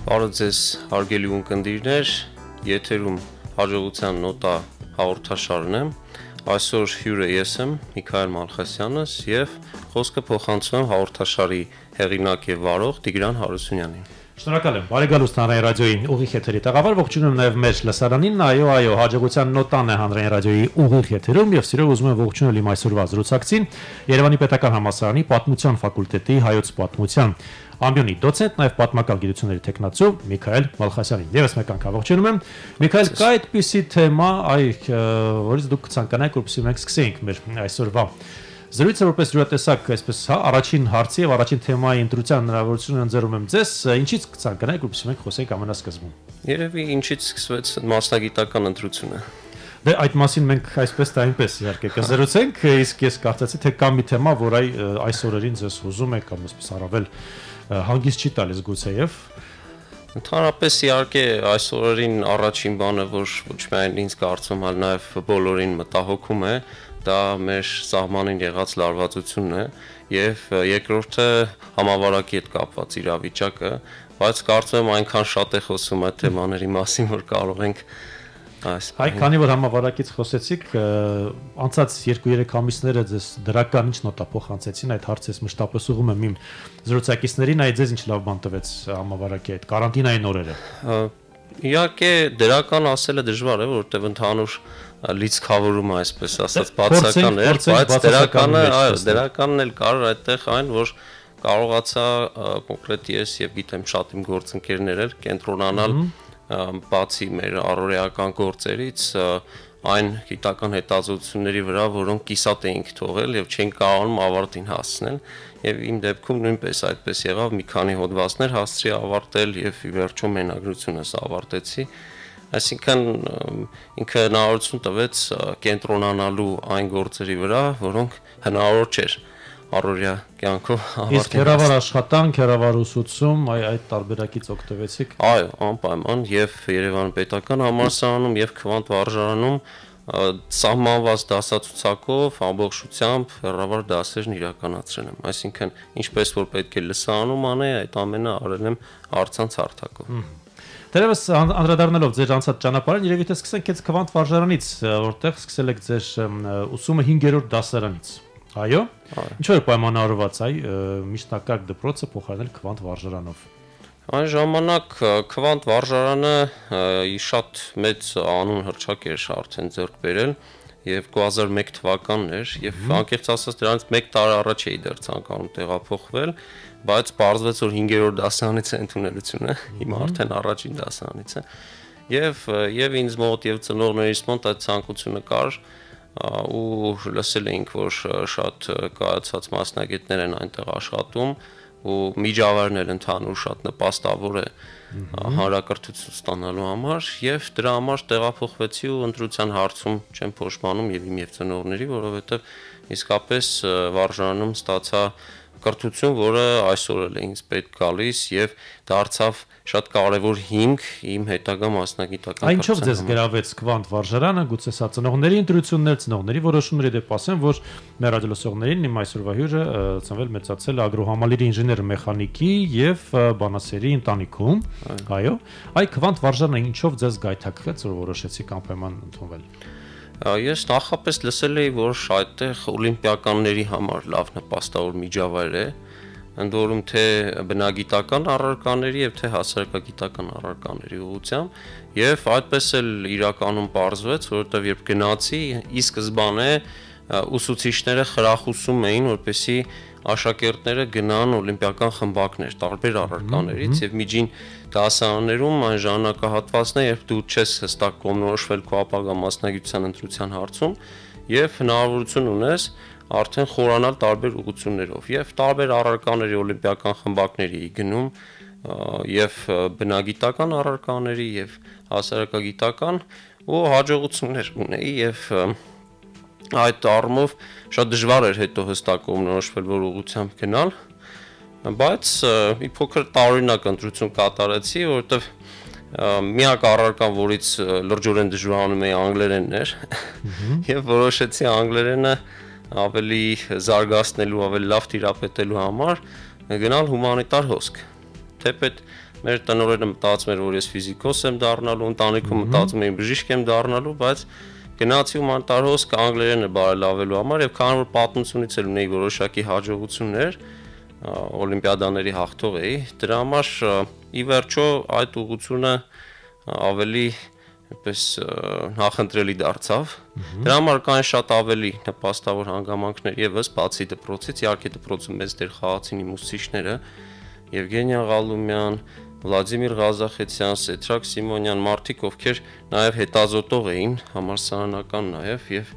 Բարև ձեզ հարգելի ունկնդիրներ, եթերում հաջողության նոտա հաղորդաշարն է։ Այսօր հյուրը ես եմ, Միքայել Մալխասյանս եւ խոսքը փոխանցում եմ հաղորդաշարի հեղինակ եւ վարող Տիգրան Հարությունյանին։ Շնորհակալ եմ։ Բարեկալուստ հանրային ռադիոյի ուղիղ եթերի տաղավար, ողջունում եմ նաև մեր լսարանին, այո, հաջողության նոտան է հանրային ռադիոյի ուղիղ եթերում եւ սիրով ուզում եմ ողջունել իմ այսօրվա զրուցակցին, Երևանի Պետական Համալսարանի Պատմության ֆակուլտետի հայոց պատմության ամբիոնի դոցենտ, նաև պատմական գիտությունների թեկնածու Միքայել Մալխասյանին։ Եվս մեկ անգամ ողջունում եմ։ Միքայել, կա այդպիսի թեմա, որից դուք կցանկանայիք, որպեսզի մենք սկսենք մեր այսօրվա զրույցը, որպես յուրատեսակ, այսպես, առաջին հարցի եւ առաջին թեմայի ընտրության հնարավորությունը ընձեռում եմ ձեզ, ինչից կցանկանայիք, որպեսզի մենք խոսենք ամենասկզբում։ Երևի ինչից սկսվեց մասնագիտական ընտրությունը։ Դե այդ մասին մենք այսպես թե այնպես իհարկե կզրուցենք, իսկ ես կարծեցի թե կա մի թեմա, որ այս օրերին ձեզ հուզում է կամ այսպես առավել հանգիստ չի տալիս գուցեև։ Ընդհանրապես իհարկե այս օրերին առաջին բանը, որ ոչ միայն ինձ կարծում, այլ նաև բոլորին մտահոգում է, դա մեր սահմանին եղած լարվածությունն է եւ երկրորդը համավարակի հետ կապված իրավիճակը, բայց կարծում եմ այնքան շատ է խոսում այդ թեմաների մասին, որ կարող ենք քանի որ համավարակից խոսեցիք, անցած 2-3 ամիսները ձեզ դրական ինչ նոտա փոխանցեցին, այդ հարցը ես մշտապես ուղղում եմ իմ զրուցակիցներին, այ ձեզ ինչ լավ բան տվեց համավարակի այդ կարանտինային օրերը։ Իհարկե դրական ասելը դժվար է, որովհետև ընդհանուր լիցքավորումը, այսպես ասած, բացական էր, բայց դրականն էլ կար այդտեղ այն, որ կարողացա կոնկրետ ես եւ գիտեմ շատ իմ գործընկերներ էլ կենտրոնանալ բացի մեր առօրեական գործերից այն գիտական հետազոտությունների վրա, որոնք կիսատ էինք թողել եւ չենք կարողանում ավարտին հասցնել եւ իմ դեպքում նույնպես այդպես եղավ, մի քանի հոդվածներ հասցրի ավարտել եւ ի վերջո մենագրությունս ավարտեցի, այսինքն ինքը հնարավորություն տվեց կենտրոնանալու այն գործերի վրա, որոնք հնարավոր չէր առօրյա կյանքով ավարտել։ Իսկ հեռավար աշխատանք, հեռավար ուսուցում, այդ տարբերակից օգտվեցիք։ Այո, անպայման եւ Երևանի Պետական Համալսարանում եւ Քվանտ վարժարանում սահմանված դասացուցակով ամբողջությամբ հեռավար դասերն իրականացրել եմ։ Այսինքն, ինչպես որ պետք է լսարանում անեի, այդ ամենը արել եմ առցանց հարթակով։ Դերևս անդրադառնալով ձեր անցած ճանապարհին, երևի թե սկսենք այդ Քվանտ վարժարանից, որտեղ սկսել եք ձեր ուսումը 5-րդ դասարանից։ Այո։ Ինչ որ պայմանավորված միջնակարգ դպրոցը փոխարինել Քվանտ վարժարանով։ Այն ժամանակ Քվանտ վարժարանը շատ մեծ անուն հռչակ էր արդեն ձեռք բերել եւ 2001 թվականն էր եւ անկեղծ ասած դրանից 1 տարի առաջ էի դեռ ցանկանում տեղափոխվել, բայց պարզվեց որ 5-րդ դասարանից է ընդունելությունը, հիմա արդեն առաջին դասարանից է եւ ինձ մոտ եւ ծնողներիս մոտ այդ ցանկությունը կար ու լսել էինք, որ շատ կայացած մասնագետներ են այնտեղ աշխատում ու միջավայրն էլ ընդհանուր շատ նպաստավոր է հանրակրթություն ստանալու համար եւ դրա համար տեղափոխվեցի ու ընտրության հարցում չեմ փոշմանում եւ իմ եւ ծնողների, որովհետեւ իսկապես վարժարանում ստացա կրթություն, որը այսօր էլ է ինձ պետք գալիս եւ դարձավ շատ կարևոր հիմք իմ հետագա մասնագիտական Ինչով ձեզ գրավեց Քվանտ վարժարանը, գուցե սա ծնողների ընտրություններ, ծնողների որոշումների դեպ ասեմ, որ մեր ռադիոլսողներին իմ այսօրվա հյուրը ծնվել մեծացել ագրոհամալիրի ինժեներ մեխանիկի եւ բանասերի ընտանիքում, այո, այ Քվանտ վարժարանը ինչով ձեզ գայթակղեց, որ որոշեցիք անպայման ընդունվել։ Ես նախապես լսել էի, որ այդտեղ օլիմպիականների համար լավ նպաստավոր միջավայր է, ընդ որում թե բնագիտական առարկաների եւ թե հասարակագիտական առարկաների ուղղությամբ եւ այդպես էլ իրականում պարզվեց, որովհետեւ երբ գնացի, ի սկզբանե ուսուցիչները խրախուսում էին, որպեսզի աշակերտները գնան օլիմպիական խմբակներ տարբեր առարկաներից եւ միջին դասարաններում այն ժամանակահատվածն է, երբ դու չես հստակ կողմնորոշվել քո ապագա մասնագիտության ընտրության հարցում եւ հնարավորություն ունես արդեն խորանալ տարբեր ուղղություններով եւ տարբեր առարկաների օլիմպիական խմբակների գնում եւ բնագիտական առարկաների եւ հասարակագիտական ու հաջողություններ ունեի եւ այդ առումով շատ դժվար էր հետո հստակ կողմնորոշվել որ ուղղությամբ գնալ, բայց մի փոքր տարօրինակ ընտրություն կատարեցի, որովհետև միակ առարկան, որից լրջորեն դժվարանում էի անգլերենն էր, եւ որոշեցի անգլերենը ավելի զարգացնելու, ավելի լավ տիրապետելու համար գնալ հումանիտար հոսք։ Թեպետ մեր տնօրենը մտածում էր, որ ես ֆիզիկոս եմ դառնալու, ընտանիքում մտածում էին բժիշկ եմ դառնալու, բայց գնացի հումանիտար անգլերենը բարելավելու համար եւ քանի որ պատմությունից էլ ունեի որոշակի հաջողություններ, օլիմպիադաների հաղթող էի, դրա համար ի վերջո այդ ուղղությունը ավելի այնպես նախընտրելի դարձավ։ Դրա համար կան շատ ավելի նպաստավոր հանգամանքներ եւս բացի դպրոցից, իհարկե դպրոցում մեծ դեր խաղացին իմ ուսուցիչները Եվգենիա Ղալումյան, Վլադիմիր Ղազախեցյան, Սեթրակ Սիմոնյան, մարդիկ ովքեր նաեւ հետազոտող էին, համալսարանական նաեւ եւ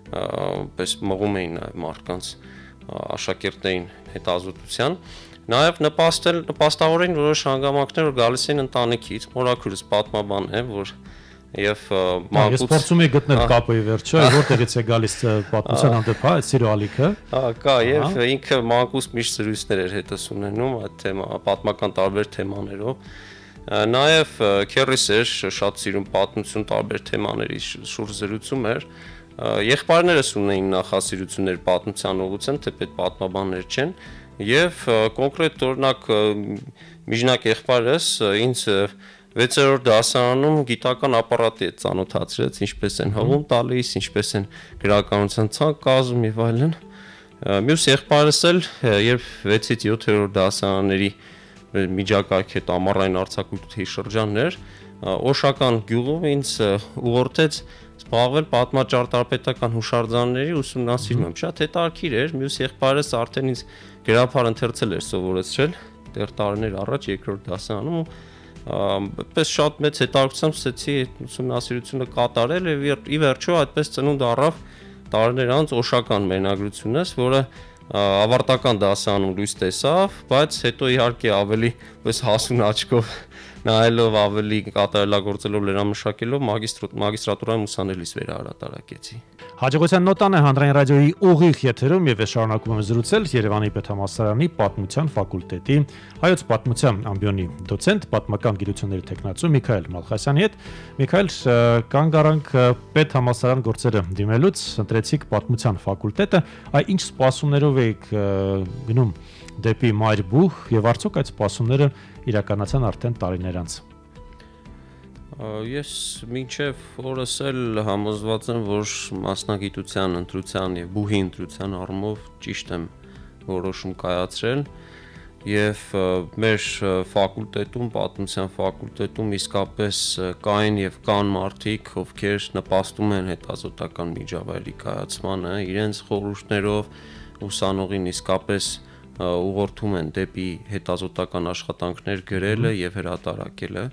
պես մղում էին նաեւ մարդկանց աշակերտներին հետազոտության, նաեւ նպաստավոր էին որոշ հանգամանքներ, որ գալիս էին ընտանիքից, մորաքուրս պատմաբան է, որ եւ մանկուց փորձում եք գտնել կապը ի վերջո, որտեղից է գալիս պատմության հանդեպ, այդ սիրո ալիքը։ Կա եւ ինքը մանկուց միշտ զրույցներ էր հետս ունենում այդ թեմա, պատմական տարբեր թեմաներով։ Նաեւ քերիս էր շատ սիրուն պատմություն տարբեր թեմաների շուրջ զրուցում էր։ Եղբայրներս ունեին նախասիրություններ պատմության ուղղությամբ, թեպետ պատմաբաններ չեն, եւ կոնկրետ օրինակ միջնակ եղբայրս ինձ 6-րդ դասարանում գիտական ապարատի է ծանոթացրեց, ինչպես են հղում տալիս, ինչպես են գրականության ցանկ կազմում եւ այլն։ Մյուս եղբայրս էլ երբ 6-ից 7-րդ դասարանների միջակայք հետ ամառային արձակուրդի շրջաններ, Օշական գյուղում ինձ ուղղորդեց զբաղվել պատմաճարտարապետական հուշարձանների ուսումնասիրմամբ։ Շատ հետաքրքիր էր, մյուս եղբայրս արդեն ինձ գրափար ընթերցել էր սովորեցրել դեռ տարիներ առաջ երկրորդ դասարանում այդպես շատ մեծ հետաքրքրությամբ սկսեցի ուսումնասիրությունը կատարել եւ ի վերջո այդպես ծնունդ առավ տարիներ անց Օշական մենագրությունս, որը ավարտական դասարանում լույս տեսավ, բայց հետո իհարկե ավելի պես հասուն աչքով նայելով ավելի կատարելագործելով լրամշակելով մագիստրատուրայում ուսանելիս վերահրատարակեցի։ Հաջողության նոտան է Հանրային ռադիոյի ուղիղ եթերում եւ շարունակում եմ զրուցել Երևանի Պետհամալսարանի Պատմության ֆակուլտետի հայոց պատմության ամբիոնի դոցենտ, պատմական գիտությունների թեկնածու Միքայել Մալխասյանի հետ։ Միքայել, կանգ առանք Պետհամալսարան գործերը դիմելուց, ընտրեցիք պատմության ֆակուլտետը, այ ինչ սպասումներով եք գնում դեպի Մայրբուխ եւ արդյոք այդ սպասումները իրականացան արդեն տարիներ անց։ Ես մինչև օրս էլ համոզված եմ, որ մասնագիտության ընտրության եւ բուհի ընտրության առումով ճիշտ եմ որոշում կայացրել եւ մեր ֆակուլտետում, պատմության ֆակուլտետում իսկապես կային եւ կան մարդիկ, ովքեր նպաստում են հետազոտական միջավայրի կայացմանը, իրենց խորհուրդներով ուսանողին իսկապես ուղղորդում են դեպի հետազոտական աշխատանքներ գրելը եւ հրատարակելը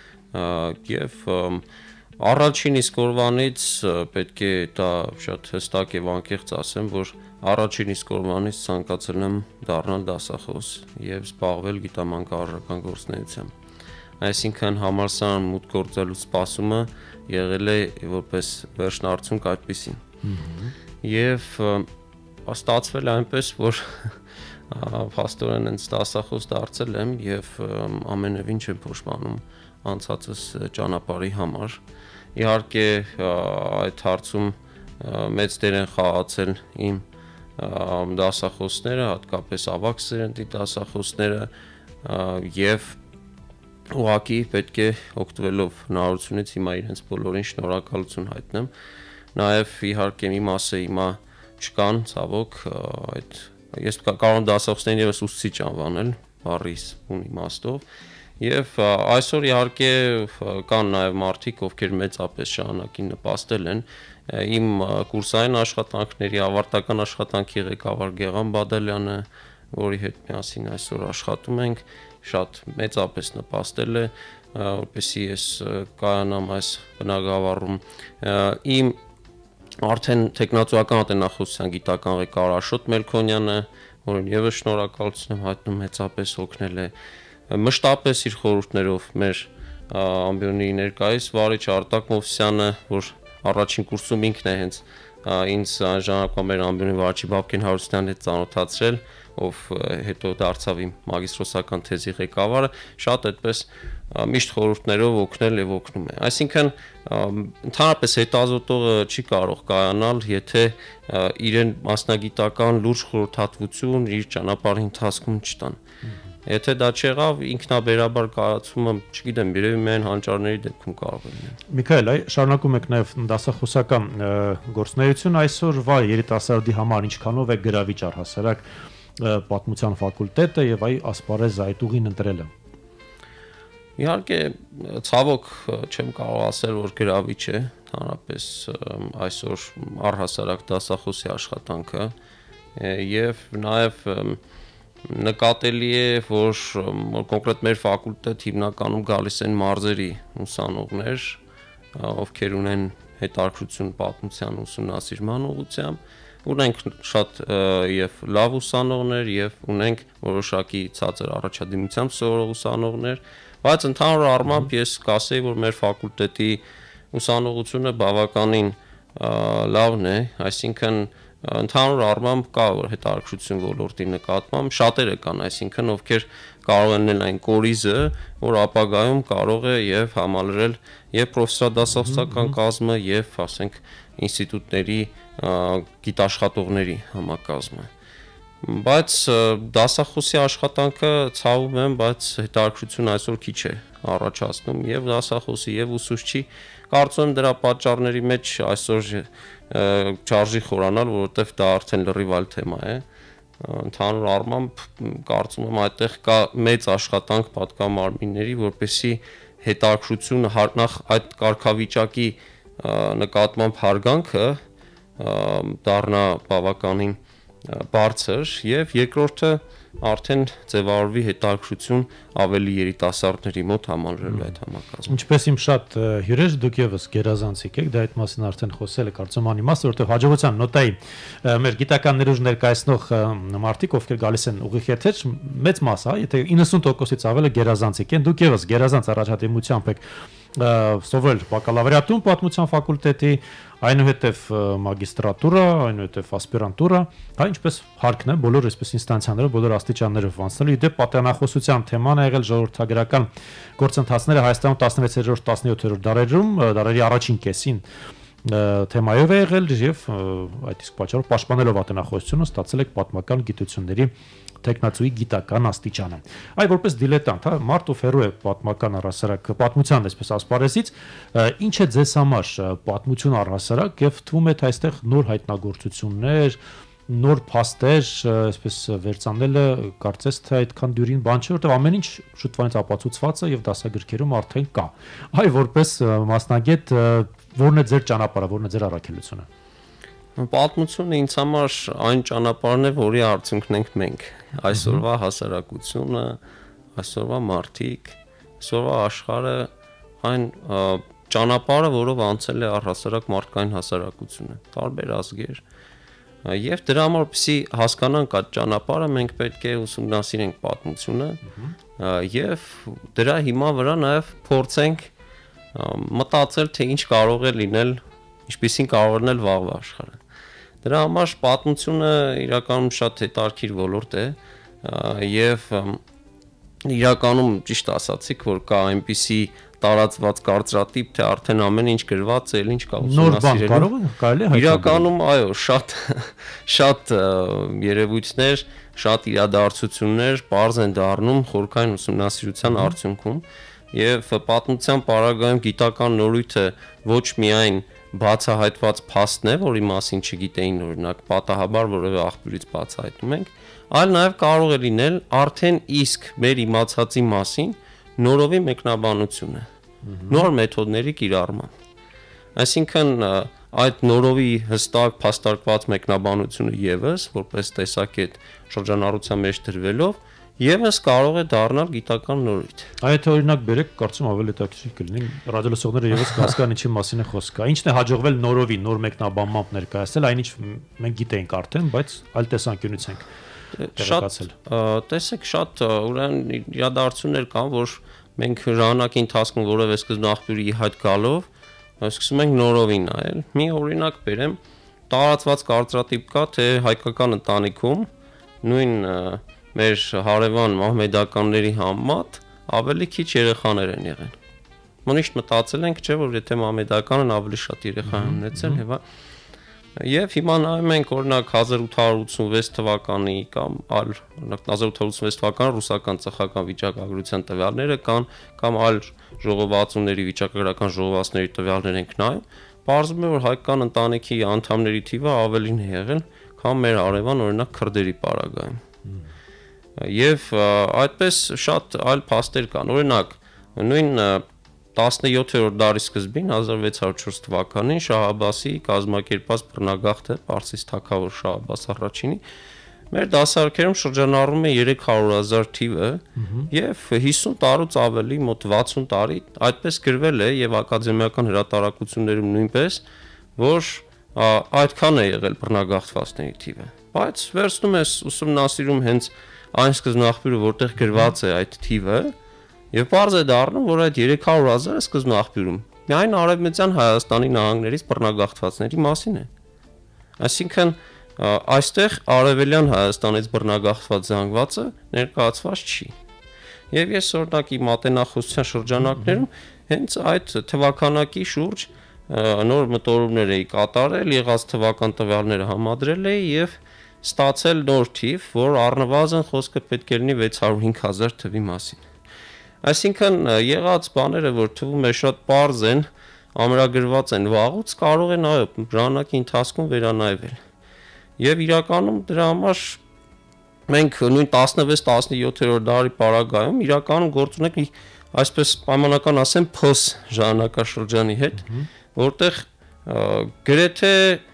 եւ առաջին իսկ օրվանից պետք է դա շատ հստակ եւ անկեղծ ասեմ, որ առաջին իսկ օրվանից ցանկացել եմ դառնալ դասախոս եւ զբաղվել գիտամանկարժական գործունեությամբ։ Այսինքն համալսարան մուտք գործելու սպասումը եղել է որպես վերջնարդյունք այդպեսին։ Եվ ստացվել է այնպես, որ փաստորեն ինձ դասախոս դարձել եմ եւ ամենևին չեմ փոշմանում անցածս ճանապարհի համար։ Իհարկե այդ հարցում մեծ դեր են խաղացել իմ դասախոսները, հատկապես ավագ սերնդի դասախոսները եւ ուղղակի պետք է օգտվելով հնարավորությունից հիմա իրենց բոլորին շնորհակալություն հայտնեմ։ Նաեւ իհարկե մի մասը հիմա չկան, ցավոք, այդ ես կարող եմ դասախոսներին եւս ուսուցիչ անվանել, բառիս ուն իմաստով, եւ այսօր իհարկե կան նաեւ մարդիկ, ովքեր մեծապես շարունակին նպաստել են իմ կուրսային աշխատանքների, ավարտական աշխատանքի ղեկավար Գեղամ Բադալյանը, որի հետ միասին այսօր աշխատում ենք, շատ մեծապես նպաստել է, որպեսզի ես կայանամ այս բնագավառում։ Իմ արդեն տեխնացուական ատենախոսության գիտական ղեկավար Աշոտ Մելքոնյանը, որին եւս շնորհակալություն եմ հայտնում, մեծապես օգնել է մշտապես իր խորհուրդներով մեր ամբիոնի ներկայիս վարիչ Արտակ Մովսյանը, որ առաջին կուրսում ինքն է հենց ինձ ժամանակվա մեր ամբիոնի վարչի Բաբկեն Հարությունյանի հետ ծանոթացրել, ով հետո դարձավ իմ մագիստրոսական թեզի ղեկավարը, շատ այդպես միշտ խորհուրդներով օգնել եւ օգնում է։ Այսինքն ընդհանրապես հետազոտողը չի կարող կայանալ, եթե իրեն մասնագիտական լուրջ խորհրդատվություն իր ճանապարհի ընթացքում չտան։ Եթե դա չեղավ, ինքնաբերաբար կայացումը, չգիտեմ, երևի միայն հանճարների դեպքում կարող է լինել։ Միքայել, շարունակում եք նաև դասախոսական գործունեություն այսօրվա երիտասարդի համար ինչքանով է գրավիչ առհասարակ պատմության ֆակուլտետը եւ ասպարեզ այդ ուղին ընտրելը։ Իհարկե, ցավոք չեմ կարող ասել, որ գրավիչ է, հանրապես այսօր առհասարակ դասախոսի աշխատանքը եւ նաեւ նկատելի է, որ կոնկրետ մեր ֆակուլտետ հիմնականում գալիս են մարզերի ուսանողներ, ովքեր ունեն հետաքրքրություն պատմության ուսումնասիրման ուղղությամբ, ունենք շատ եւ լավ ուսանողներ եւ ունենք որոշակի ցածր առաջադիմությամբ սովորող ուսանողներ, բայց ընդհանուր առմամբ ես կասեի, որ մեր ֆակուլտետի ուսանողությունը բավականին լավն է, այսինքն ընդհանուր առմամբ կա հետաքրքրություն ոլորտի նկատմամբ, շատերը կան, այսինքն ովքեր կարող են այն կորիզը, որ ապագայում կարող է եւ համալրել եւ պրոֆեսորադասախոսական կազմը եւ ասենք ինստիտուտների գիտաշխատողների համակազմը։ Բայց դասախոսի աշխատանքը ցավում եմ, բայց հետաքրքրություն այսօր քիչ է առաջացնում եւ դասախոսի եւ ուսուցչի, կարծում եմ դրա պատճառների մեջ այսօր չարժի խորանալ, որովհետեւ դա արդեն լրիվ այլ թեմա է։ Ընդհանուր առմամբ կարծում եմ այդտեղ կա մեծ աշխատանք պատգամարմինների, որպեսզի հետաքրքրությունը նախ այդ կարգավիճակի նկատմամբ հարգանքը դառնա բավականին բարձր եւ երկրորդը արդեն ձևավորվի հետաքրքրություն ավելի երիտասարդների մոտ համալրելու այդ համակազմը։ Ինչպես իմ շատ հյուրեր դուք եւս գերազանցիկ եք, դա այդ մասին արդեն խոսել եք, կարծում անիմաստ, որովհետեւ հաջողության նոտայի մեր գիտական ներուժ ներկայացնող մարդիկ, ովքեր գալիս են ուղիղ եթեր, մեծ մասը, եթե 90%-ից ավելը գերազանցիկ են, դուք եւս գերազանց առաջադիմությամբ եք սովորել բակալավրիատում պատմության ֆակուլտետի, այնուհետև մագիստրատուրա, այնուհետև ասպիրանտուրա, հա ինչպես հարկն է բոլոր այսպես ինստանցիաները, բոլոր աստիճաններով անցնելու։ Իդեպ պատանախոսության թեման է եղել ժողովրդագրական գործընթացները Հայաստանում 16-րդ, 17-րդ դարերում, դարերի առաջին կեսին թեմայով է եղել եւ այդ իսկ պատճառով պաշտպանելով ատենախոսությունը ստացել եք պատմական գիտությունների տեխնացուի գիտական աստիճանը։ Այ որպես դիլետանտ, հա, մարդ ով հերո է պատմական առհասարակ պատմության, այսպես ասպարեզից, ինչ է ձեզ համար պատմություն առհասարակ եւ թվում է թե այստեղ նոր հայտնագործություններ, նոր փաստեր, այսպես վերցանելը կարծես թե այդքան դյուրին բան չէ, որտեղ ամեն ինչ շուտվանից ապացուցված է եւ դասագրքերում արդեն կա։ Այ որպես մասնագետ, որն է ձեր ճանապարհը, որն է ձեր առաքելությունը։ Պատմությունը ինձ համար այն ճանապարհն է, որի արդյունքն ենք մենք։ Այսօրվա հասարակությունը, այսօրվա մարդիկ, այսօրվա աշխարհը այն ճանապարհը, որով անցել է առհասարակ մարդկային հասարակությունը, տարբեր ազգեր։ Եվ դրա համար, որպեսզի հասկանանք այդ ճանապարհը, մենք պետք է ուսումնասիրենք պատմությունը եւ դրա հիմա վրա նաեւ փորձենք մտածել, թե ինչ կարող է լինել, ինչպեսին կարող է լինել վաղվա աշխարհը։ Դրա համար պատմությունը իրականում շատ հետաքրքիր ոլորտ է եւ իրականում ճիշտ ասացիք, որ կա այնպիսի տարածված կարծրատիպ, թե արդեն ամեն ինչ գրված է, ինչ կա ուսումնասիրելու։ Նոր բան կարող է կարելի է։ Իրականում, այո, շատ երևույթներ, շատ իրադարձություններ բարձ են դառնում խորքային ուսումնասիրության արդյունքում եւ պատմության պարագայում գիտական նորույթը ոչ միայն բացահայտված փաստն է, որի մասին չգիտեին օրինակ պատահաբար որևէ աղբյուրից բացահայտում ենք, այլ նաև կարող է լինել արդեն իսկ մեր իմացածի մասին նորովի մեկնաբանությունը, նոր մեթոդների կիրառմամբ։ Այսինքն այդ նորովի հստակ փաստարկված մեկնաբանությունը եւս որպես տեսակետ շրջանառության մեջ դրվելով եւս կարող է դառնալ գիտական նորույթ։ Այդ օրինակ բերեք, կարծում ավելի հետաքրքիր կլինի, ռադիոլսողները եւս կհասկանան ինչի մասին է խոսքը։ Ինչն է հաջողվել նորովի, նոր մեկնաբանմամբ ներկայացնել, այնինչ մենք գիտենք արդեն, բայց այլ տեսանկյունից ենք տեղեկացել։ Տեսեք, շատ ուրեմն իրադարձություններ կան, որ մենք ժամանակի ընթացքում որևէ սկզբնաղբյուրի հայտ գալով սկսում ենք նորովի նայել։ Մի օրինակ բերեմ, տարածված կարծրատիպ կա, թե հայկական ընտանիքում նույն մեր հարևան մահմեդականների համեմատ ավելի քիչ երեխաներ են եղել։ Միշտ մտածել ենք, չէ, որ եթե մահմեդականն ավելի շատ երեխա ունեցել, հեվա։ Եվ հիմա նայում ենք օրինակ 1886 թվականի կամ այլ 1886 թվականի ռուսական ծխական վիճակագրության տվյալները կամ այլ ժողովածուների վիճակագրական ժողովածուների տվյալներ ենք նայում, պարզվում է, որ հայկական ընտանիքի անդամների թիվը ավելին է եղել, քան մեր արևան օրինակ քրդերի պարագայում։ Եվ այդպես շատ այլ փաստեր կան։ Օրինակ, նույն 17-րդ դարի սկզբին 1604 թվականին Շահ Աբբասի կազմակերպած բռնագաղթը Պարսից թագավոր Շահ Աբբաս առաջինի մեր դասարքերում շրջանառում է 300,000 թիվը եւ 50 տարուց ավելի, մոտ 60 տարի այդպես գրվել է եւ ակադեմիական հրատարակություններում նույնպես, որ այդքան է եղել բռնագաղթվածների թիվը։ Բայց վերցնում ես ուսումնասիրում հենց այն սկզբնաղբյուրը, որտեղ գրված է այդ թիվը, եւ բարձ է դառնում, որ այդ 300,000-ը սկզբնաղբյուրում միայն Արևմտյան Հայաստանի նահանգներից բռնագաղթվածների մասին է։ Այսինքն այստեղ Արևելյան Հայաստանից բռնագաղթված զանգվածը ներկայացված չի։ Եվ ես օրինակ իմ մատենախոսության շրջանակներում հենց այդ թվականակի շուրջ նոր մտորումներ էի կատարել, եղած թվական տվյալները համադրել էի եւ ստացել նոր թիվ, որ առնվազն խոսքը պետք է լինի 605,000 թվի մասին։ Այսինքն եղած բաները, որ թվում է շատ պարզ են, ամրագրված են վաղուց, կարող են այո ժամանակի ընթացքում վերանայվել։ Եվ իրականում դրա համար մենք նույն 16-17-րդ դարի պարագայում իրականում գործ ունենք այսպես պայմանական ասեմ փոս ժամանակաշրջանի հետ, որտեղ գրեթե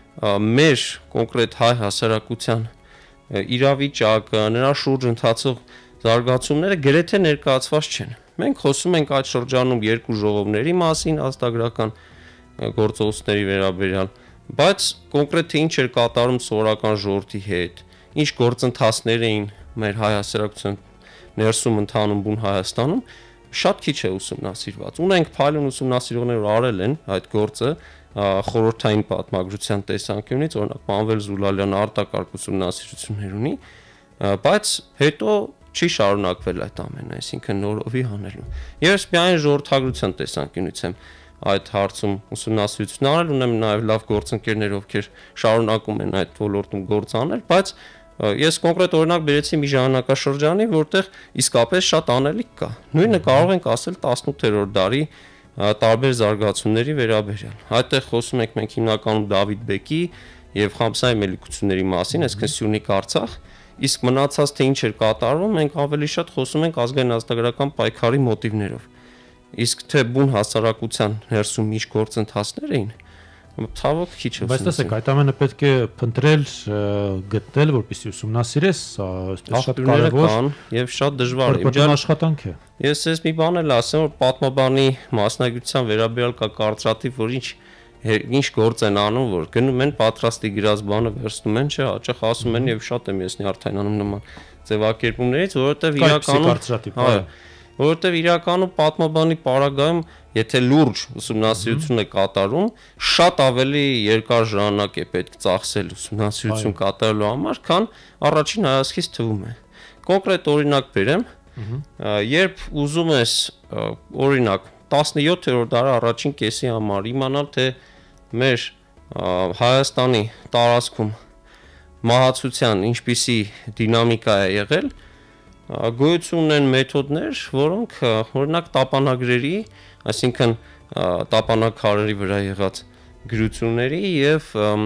մեր կոնկրետ հայ հասարակության իրավիճակը, նրա շուրջ ընթացող զարգացումները գրեթե ներկայացված չեն։ Մենք խոսում ենք այդ շրջանում երկու ժողովների մասին, ազգագրական գործողությունների վերաբերյալ, բայց կոնկրետ թե ինչ էր կատարում սովորական ժողովրդի հետ, ինչ գործընթացներ էին մեր հայ հասարակության ներսում ընթանում բուն Հայաստանում, շատ քիչ է ուսումնասիրված։ Ունենք փայլուն ուսումնասիրողներ, որ արել են այդ գործը խորհրդային պատմագրության տեսանկյունից, օրինակ Մանվել Զուլալյանը արտակարգ ուսումնասիրություններ ունի, բայց հետո չի շարունակվել այդ ամենը, այսինքն նորովի հանելու։ Ես միայն ժողովրդագրության տեսանկյունից եմ այդ հարցում ուսումնասիրություն արել, ունեմ նաև լավ գործընկերներ, ովքեր շարունակում են այդ ոլորտում գործ անել, բայց ես կոնկրետ օրինակ բերեցի մի ժամանակաշրջանի, որտեղ իսկապես շատ անելիք կա։ Նույնը կարող ենք ասել 18-րդ դարի տարբեր զարգացումների վերաբերյալ։ Այդտեղ խոսում ենք մենք հիմնականում Դավիթ Բեկի եւ Խամսայի մելիքությունների մասին, այսինքն Սյունիք Արցախ, իսկ մնացած թե ինչ էր կատարվում, մենք ավելի շատ խոսում ենք ազգային ազգագրական պայքարի մոտիվներով։ Իսկ թե բուն հասարակության ներսում ինչ գործընթացներ էին, ցավոք քիչ է։ Բայց տեսեք, այդ ամենը պետք է փնտրել, գտնել, որպեսզի ուսումնասիրես, այսպես շատ կարևոր եւ շատ դժվար է։ Իմ աշխատանք է։ Ես ես մի բան էլ ասեմ, որ պատմաբանի մասնագիտության վերաբերյալ կա կարծրատիպ, որ ինչ գործ են անում, որ գնում են պատրաստի գրած բանը վերցնում են, չէ, հաճախ ասում են եւ շատ եմ ես նյարդայնանում նման ձևակերպումներից, որովհետեւ իրականում որովհետև իրականում պատմաբանի պարագայում, եթե լուրջ ուսումնասիրություն է կատարում, շատ ավելի երկար ժամանակ է պետք ծախսել ուսումնասիրություն կատարելու համար, քան առաջին հայացքից թվում է։ Կոնկրետ օրինակ բերեմ, երբ ուզում ես օրինակ 17-րդ դարի առաջին կեսի համար իմանալ, թե մեր Հայաստանի տարածքում մահացության ինչպիսի դինամիկա է եղել, գոյություն ունեն մեթոդներ, որոնք օրինակ տապանագրերի, այսինքն տապանաքարերի վրա եղած գրությունների եւ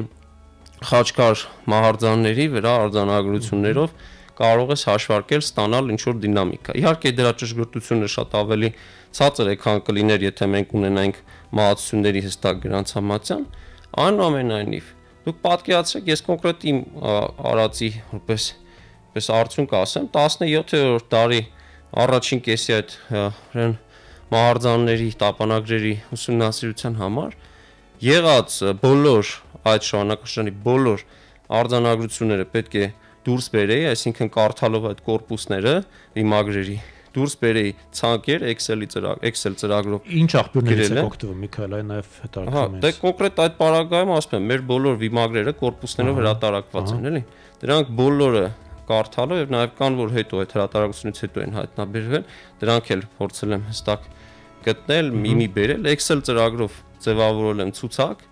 խաչքար մահարձանների վրա արձանագրություններով կարող ես հաշվարկել ստանալ ինչ որ դինամիկա։ Իհարկե դրա ճշգրտությունը շատ ավելի ցածր է, քան կլիներ, եթե մենք ունենայինք մահացությունների հստակ գրանցամատյան, այնուամենայնիվ դուք պատկերացրեք, ես կոնկրետ իմ արածի որպես արդյունք ասեմ, 17-րդ դարի առաջին կեսի այդ մահարձանների, տապանագրերի ուսումնասիրության համար եղած բոլոր այդ ժամանակաշրջանի բոլոր արձանագրությունները պետք է դուրս բերեի, այսինքն կարդալով այդ կորպուսները, վիմագրերի դուրս բերեի ցանկեր Excel ծրագրով։ Ինչ աղբյուրներից եք օգտվում, Միքայել, այն նաև հետաքրքրում է։ Դե կոնկրետ այդ պարագայում ասում եմ, մեր բոլոր վիմագրերը կորպուսներով հրատարակված են, էլի։ Դրանք բոլորը կարդալով եւ նաեւ կան, որ հետո այդ հրատարակությունից հետո են հայտնաբերվել, դրանք էլ փորձել եմ հստակ գտնել, մի բերել, Excel ծրագրով ձևավորել եմ ցուցակ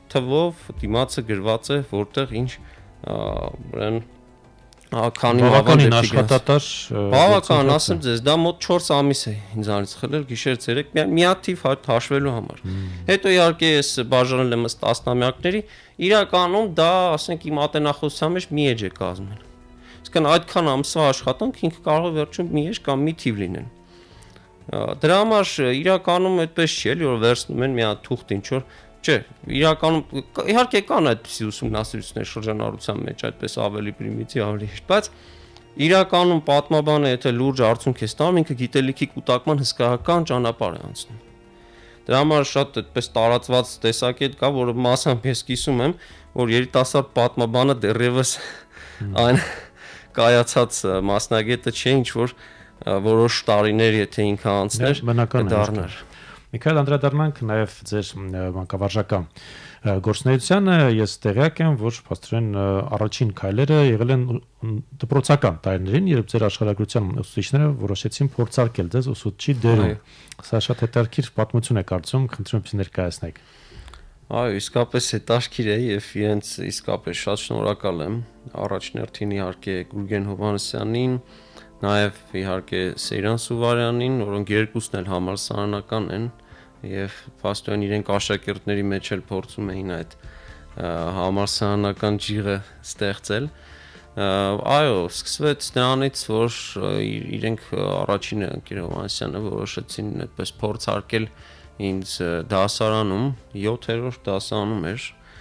թվով դիմացը գրված է որտեղ ինչ ուրեմն քանի բավականին աշխատատար բավական ասեմ ձեզ դա մոտ 4 ամիս է ինձանից խլել գիշեր ցերեկ մի հատ թիվ հաշվելու համար հետո իհարկե ես բաժանել եմ ըստ տասնամյակների իրականում դա ասենք իմ ատենախոսության մեջ մի էջ է կազմել իսկն այդքան ամսվա աշխատանք ինքը կարող է վերջում մի էջ կամ մի թիվ լինել դրա համար իրականում այդպես չի էլի որ վերցնում են մի հատ թուղթ ինչ որ չէ, իրականում իհարկե կան այդպիսի ուսումնասիրություններ շրջանառության մեջ, այդպես ավելի պրիմիտիվ, ավելի հեշտ, բայց իրականում պատմաբանը եթե լուրջ արդյունք է ստանում, ինքը գիտելիքի կուտակման հսկայական ճանապարհ է անցնում։ Դրա համար շատ այդպես տարածված տեսակետ կա, որը մասամբ ես կիսում եմ, որ երիտասարդ պատմաբանը դեռևս այն կայացած մասնագետը չէ, ինչ որ որոշ տարիներ եթե ինքը անցներ, կդառնար։ Միքայել անդրադառնանք նաև ձեր մանկավարժական գործունեությանը, ես տեղյակ եմ, որ փաստորեն առաջին քայլերը եղել են դպրոցական տարիներին, երբ ձեր աշխարհագրության ուսուցիչները որոշեցին փորձարկել ձեզ ուսուցչի դերում։ Սա շատ հետաքրքիր պատմություն է կարծում, խնդրում եմ ներկայացնեք։ Այո, իսկապես հետաքրքիր է եւ իրենց իսկապես շատ շնորհակալ եմ առաջնորդին իհարկե Գուրգեն Հովհաննիսյանին, նաև իհարկե Սեյրան Սուվարյանին, որոնք երկուսն էլ համալսարանական են եւ փաստորեն իրենք աշակերտների մեջ էլ փորձում էին այդ համալսարանական ջիղը ստեղծել։ Այո, սկսվեց նրանից, որ իրենք առաջինը Գուրգեն Հովհաննիսյանը որոշեցին այդպես փորձարկել ինձ դասարանում 7-րդ դասարանում էր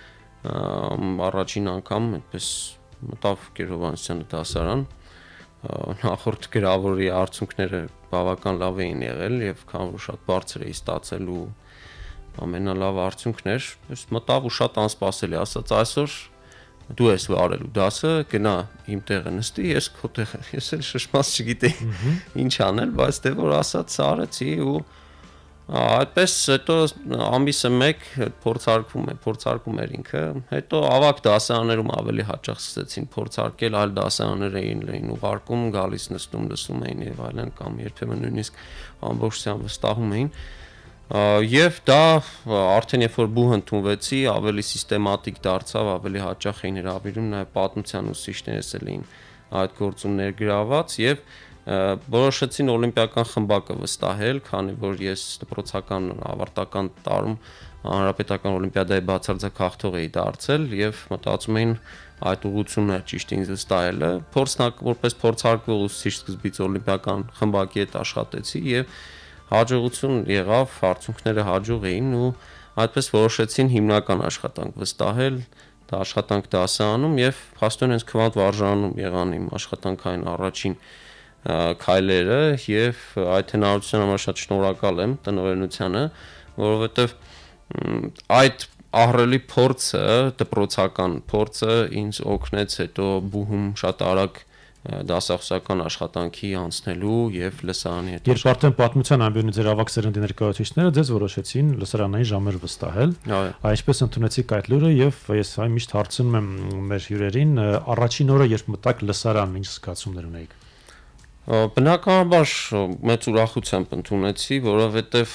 առաջին անգամ այդպես մտավ Գուրգեն Հովհաննիսյանը դասարան նախորդ գրավորի արդյունքները բավական լավ էին եղել եւ քան որ շատ բարձր էի ստացել ու ամենալավ արդյունքներ ես մտավ ու շատ անսպասելի ասաց այսօր դու ես վարելու դասը գնա իմ տեղը նստի ես քո տեղը ես էլ շշմած չգիտեի ինչ անել բայց դե որ ասաց արեցի ու այդպես հետո ամիսը 1 փորձարկում էր ինքը հետո ավագ դասարաններում ավելի հաճախ սկսեցին փորձարկել այլ դասարաններ էին ուղարկում գալիս նստում լսում էին եւ այլն կամ երբեմն նույնիսկ ամբողջությամբ վստահում էին եւ դա արդեն երբ որ բուհ ընդունվեցի ավելի սիստեմատիկ դարձավ ավելի հաճախ էին հրավիրում նաեւ պատմության ուսուցիչներս էին այդ գործում ներգրաված եւ որոշեցին օլիմպիական խմբակը վստահել, քանի որ ես դպրոցական ավարտական տարում հանրապետական օլիմպիադայի բացարձակ հաղթող էի դարձել եւ մտածում էին այդ ուղղությունն է ճիշտ ինձ վստահելը, որպես փորձարկվող ուսուցիչ սկզբից օլիմպիական խմբակի հետ աշխատեցի եւ հաջողություն եղավ, արդյունքները հաջող էին ու այդպես որոշեցին հիմնական աշխատանք վստահել, դա աշխատանք դասարանում եւ փաստորեն հենց քվանտ վարժանում եղան իմ աշխատանքային առաջին քայլերը եւ այդ հնարավորության համար շատ շնորհակալ եմ տնօրենությանը, որովհետեւ այդ ահռելի փորձը, դպրոցական փորձը ինձ օգնեց հետո բուհում շատ արագ դասախոսական աշխատանքի անցնելու եւ լսարանի հետ։ Երբ արդեն պատմության ամբիոնի ձեր ավագ սերնդի ներկայացուցիչները ձեզ որոշեցին լսարանային ժամեր վստահել, այսպես ընդունեցիք այդ լուրը եւ ես այն միշտ հարցնում եմ մեր հյուրերին, առաջին օրը երբ մտաք լսարան, ինչ զգացումներ ունեիք։ Բնականաբար մեծ ուրախությամբ ընդունեցի, որովհետև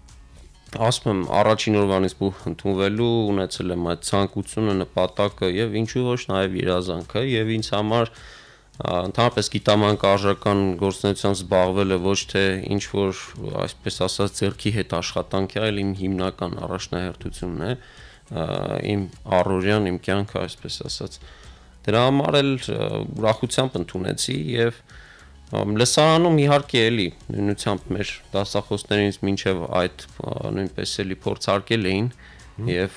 ասում եմ առաջին օրվանից բուհ ընդունվելու ունեցել եմ այդ ցանկությունը, նպատակը եւ ինչու ոչ նաեւ երազանքը եւ ինձ համար ընդհանրապես գիտամանկարժական գործունեությամբ զբաղվելը ոչ թե ինչ որ այսպես ասած ձեռքի հետ աշխատանք է, այլ իմ հիմնական առաջնահերթությունն է, իմ առօրյան, իմ կյանքը այսպես ասած։ Դրա համար էլ ուրախությամբ ընդունեցի եւ լսարանում իհարկե էլի նույնությամբ մեր դասախոսներից մինչև այդ նույնպես էլի փորձարկել էին եւ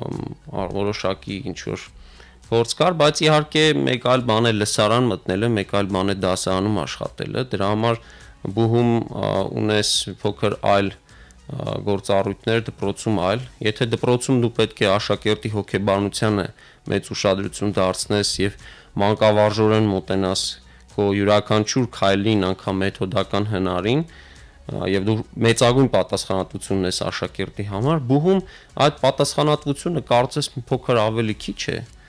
որոշակի ինչ որ փորձ կար, բայց իհարկե մեկ այլ բան է լսարան մտնելը, մեկ այլ բան է դասարանում աշխատելը, դրա համար բուհում ունես փոքր այլ գործառույթներ, դպրոցում այլ, եթե դպրոցում դու պետք է աշակերտի հոգեբանությանը մեծ ուշադրություն դարձնես եւ մանկավարժորեն մոտենաս քո յուրաքանչյուր քայլին, անգամ մեթոդական հնարին եւ դու մեծագույն պատասխանատվություն ես աշակերտի համար, բուհում այդ պատասխանատվությունը կարծես մի փոքր ավելի քիչ է,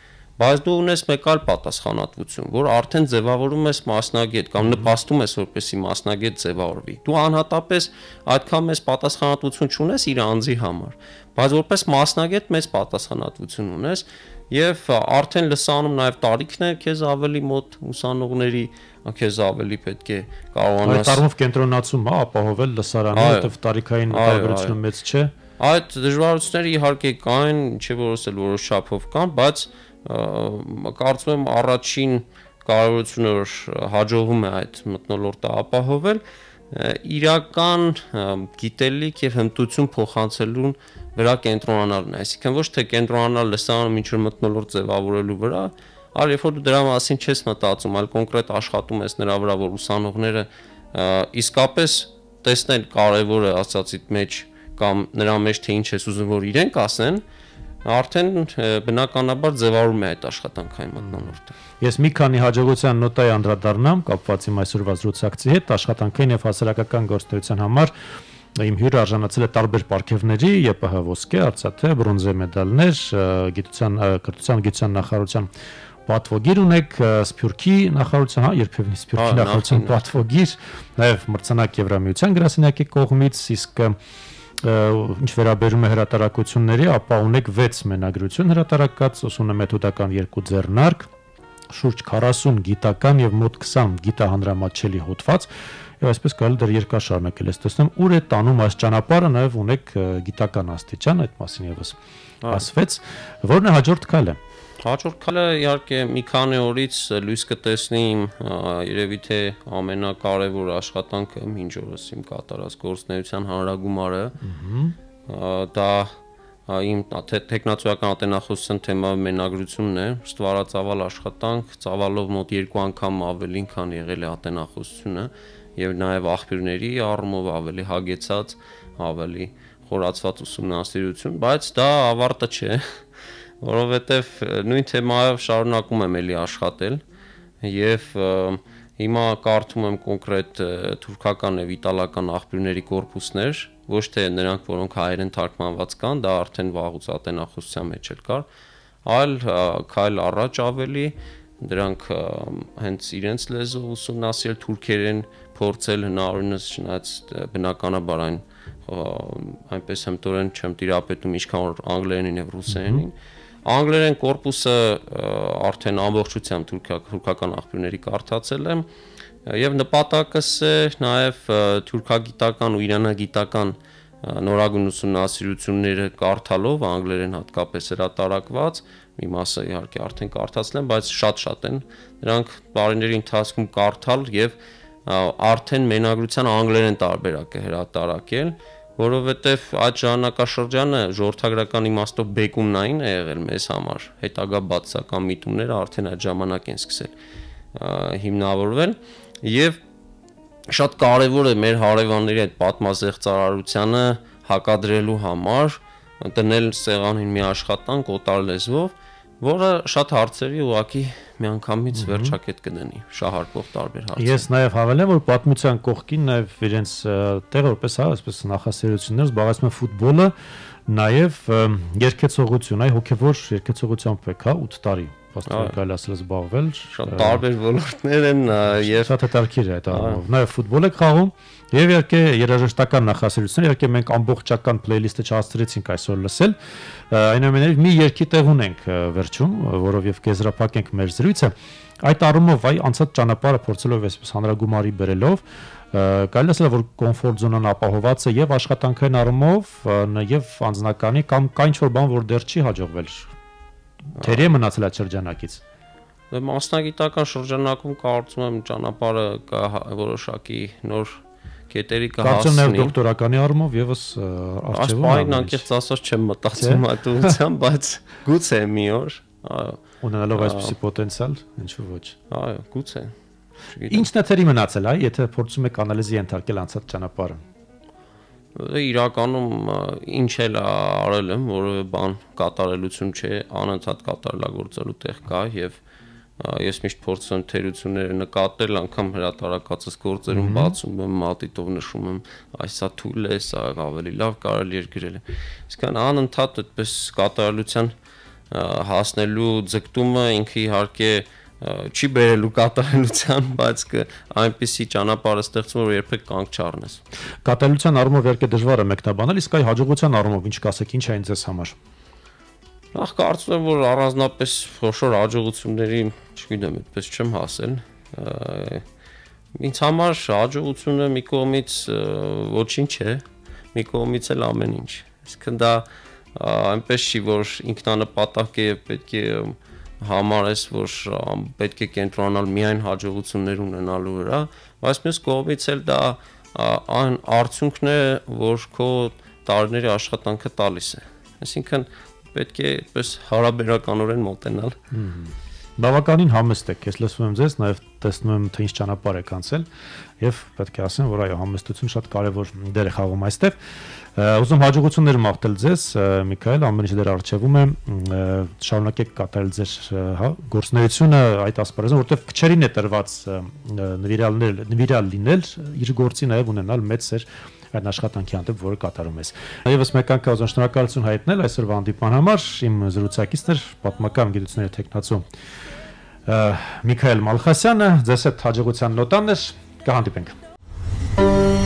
Բայց դու ունես մեկ այլ պատասխանատվություն, որ արդեն ձևավորում ես մասնագետ կամ նպաստում ես որպեսզի մասնագետ ձևավորվի։ Դու անհատապես այդքան մեծ պատասխանատվություն չունես իր անձի համար, բայց որպես մասնագետ մեծ պատասխանատվություն ունես եւ արդեն լսանում նաեւ տարիքն է քեզ ավելի մոտ ուսանողների, քեզ ավելի պետք է կարողանաս այդ առումով կենտրոնացում ապահովել լսարանը, որտեղ տարիքային տարբերությունը մեծ չէ։ Այդ դժվարությունները իհարկե կային, չէ՞ որ ասել որոշ չափով կան, բայց կարծում եմ առաջին կարևորությունը որ հաջողվում է այդ մթնոլորտը ապահովել իրական գիտելիք եւ հմտություն փոխանցելուն վրա կենտրոնանալն է, այսինքն ոչ թե կենտրոնանալ լսարանում ինչ որ մթնոլորտ ձևավորելու վրա, այլ երբ որ դու դրա մասին չես մտածում, այլ կոնկրետ աշխատում ես նրա վրա, որ ուսանողները իսկապես տեսնեն կարևորը ասածիդ մեջ կամ նրա մեջ թե ինչ ես ուզում որ իրենք ասեն, արդեն բնականաբար ձևավորում է այդ աշխատանքային մթնոլորտը։ Ես մի քանի հաջողության նոտայի անդրադառնամ կապված իմ այսօրվա զրուցակցի հետ, աշխատանքային եւ հասարակական գործունեության համար իմ հյուրը արժանացել է տարբեր պարգևների, ԵՊՀ ոսկե, արծաթե, բրոնզե մեդալներ, կրթության գիտության նախարարության պատվոգիր ունեք, Սփյուռքի նախարարության, երբևէ Սփյուռքի նախարարության պատվոգիր, նաեւ մրցանակ Եվրամիության գրասենյակի կողմից, իսկ ինչ վերաբերում է հրատարակությունների, ապա ունեք 6 մենագրություն հրատարակած, 80 մեթոդական 2 ձեռնարկ, շուրջ 40 գիտական եւ մոտ 20 գիտահանրամատչելի հոդված, եւ այսպես կարելի դեռ երկար շարունակել ես տեսնում, ուր է տանում այս ճանապարհը, նաեւ ունեք գիտական աստիճան, այդ մասին եւս ասվեց, որն է հաջորդ քայլը։ Հաջորդ քայլը իհարկե մի քանի օրից լույս կտեսնի երևի թե ամենակարևոր աշխատանքը մինչ օրս իմ կատարած գործունեության հանրագումարը, դա իմ տեխնացիական ատենախոսության թեմայով մենագրությունն է, ստվարածավալ աշխատանք, ծավալով մոտ 2 անգամ ավելին, քան եղել է ատենախոսությունը եւ նաեւ աղբյուրների առումով ավելի հագեցած, ավելի խորացված ուսումնասիրություն, բայց դա ավարտը չէ, որովհետեւ նույն թեմայով շարունակում եմ էլի աշխատել եւ հիմա կարդում եմ կոնկրետ թուրքական եւ իտալական աղբյուրների կորպուսներ, ոչ թե նրանք, որոնք հայերեն թարգմանված կան, դա արդեն վաղուց ատենախոսության մեջ էլ կար, այլ քայլ առաջ ավելի դրանք հենց իրենց լեզվով ուսումնասիրել, թուրքերեն փորձել հնարավորինս չնայած բնականաբար այնպես հմտորեն չեմ տիրապետում ինչքան որ անգլերենին եւ ռուսերենին անգլերեն կորպուսը արդեն ամբողջությամբ թուրքական աղբյուրների կարդացել եմ եւ նպատակս է նաեւ թուրքագիտական ու իրանագիտական նորագույն ուսումնասիրությունները կարդալով անգլերեն հատկապես հրատարակված մի մասը իհարկե արդեն կարդացել եմ, բայց շատ են դրանք բարիների ընթացքում կարդալ եւ արդեն մենագրության անգլերեն տարբերակ է հրատարակել, որովհետեւ այդ ժամանակաշրջանը ժողովրդագրական իմաստով բեկումնային է եղել մեզ համար, հետագա բացական միտումները արդեն այդ ժամանակ են սկսել հիմնավորվել եւ շատ կարեւոր է մեր հարևանների այդ պատմազեղծարարությանը հակադրելու համար դնել սեղանին մի աշխատանք օտար լեզվով, որը շատ հարցերի ուղղակի միանգամից վերջակետ կդնի, շահարկող տարբեր հարցեր։ Ես նաև հավելեմ, որ պատմության կողքին նաև իրենց տեղը որպես այսպես նախասերություններ զբաղեցնում է ֆուտբոլը, նաև երգեցողություն, հոգևոր երգեցողությամբ եք, 8 տարի կարելի ասել զբաղվել, շատ տարբեր ոլորտներ են եւ շատ հետաքրքիր է այդ առումով։ Նաև ֆուտբոլ եք խաղում եւ իհարկե երաժշտական նախասիրություններ, իհարկե մենք ամբողջական playlist-ը չհասցրեցինք այսօր լսել, այնուամենայնիվ մի երգի տեղ ունենք վերջում, որով եւ կեզրափակենք մեր զրույցը։ Այդ առումով անցած ճանապարհը փորձելով այսպես հանրագումարի բերելով կարելի ասել որ կոմֆորտ զոնան ապահոված է եւ աշխատանքային առումով եւ անձնականի կամ կա ինչ-որ բան որ դեռ չի հաջողվել Թերի մնացել այդ շրջանակից։ Մասնագիտական շրջանակում կարծում եմ ճանապարհը որոշակի նոր կետերի կհասնի։ Կարծում եմ դոկտորականի առումով եւս արժևում։ Այս անկեղծ ասած չեմ մտածում այդ ուղղությամբ, բայց գուցե մի օր, ունենալով այսպիսի պոտենցիալ, ինչու ոչ։ Այո, գուցե։ Ինչն է թերի մնացել, եթե փորձում եք անալիզի ենթարկել անցած ճանապարհը։ Իրականում ինչ էլ արել եմ, որովե բան կատարելություն չէ, անընդհատ կատարելագործելու տեղ կա եւ ես միշտ փորձում եմ թերությունները նկատել, անգամ հրատարակածս գործերում բացում եմ, մատիտով նշում եմ, այսա թույլ է, սա ավելի լավ կարելի է գրել։ Իսկ անընդհատ այդպես կատարելության հասնելու ձգտումը ինքը իհարկե չի բերելու կատարելության, բայց այնպիսի ճանապարհ է ստեղծվում, որ երբեք կանգ չառնես։ Կատարելության առումով իհարկե դժվար է մեկնաբանել, իսկ այ հաջողության առումով ինչ կասեք, ինչ է այն ձեզ համար։ Նախ կարծում եմ, որ առանձնապես խոշոր հաջողությունների, չգիտեմ, այդպես չեմ հասել։ Ինձ համար հաջողությունը մի կողմից ոչինչ է, մի կողմից էլ ամեն ինչ։ Այսինքն դա այնպես չի, որ ինքնանպատակ է, պետք է համարես, որ պետք է կենտրոնանալ միայն հաջողություններ ունենալու վրա, բայց մյուս կողմից էլ դա այն արդյունքն է, որ քո տարիների աշխատանքը տալիս է։ Այսինքն պետք է այդպես հարաբերականորեն մոտենալ։ Բավականին համեստ եք, ես լսում եմ ձեզ, նաև տեսնում եմ, թե ինչ ճանապարհ եք անցել եւ պետք է ասեմ, որ այո, համեստությունը շատ կարեւոր դեր է խաղում այստեղ։ Ուզում հաջողություններ մաղթել ձեզ, Միքայել, ամեն ինչ դեր արժևում է, շարունակեք կատարել ձեր գործունեությունը այդ ասպարեզում, որովհետեւ քչերին է տրված նվիրալ լինել, իր գործի նաև ունենալ մեծ սեր այն աշխատանքի հանդեպ, որը կատարում ես։ Եվս մեկ անգամ ուզում շնորհակալություն հայտնել այսօրվա հանդիպման համար, իմ զրուցակիցն էր պատմական գիտությունների թեկնածու Միքայել Մալխասյանը, ձեզ հետ հաջողության նոտան էր, կհանդիպենք։